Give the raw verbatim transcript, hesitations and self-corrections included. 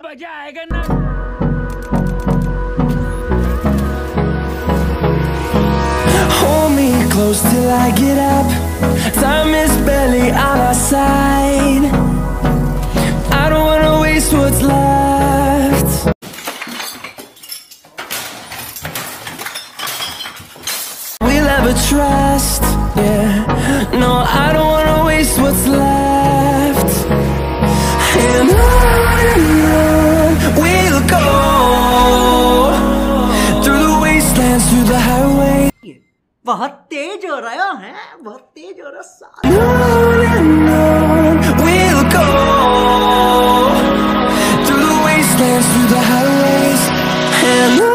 मजा आएगा ना। Hold me close till I get up. Time is barely on our side. I don't wanna waste what's left. We'll ever trust, yeah. No, I don't wanna waste what's left. And on we'll go, through the wastelands, through the highway. बहुत तेज हो रहा है, बहुत तेज हो रहा है। On and on we'll go, through the wastelands, through the highways, and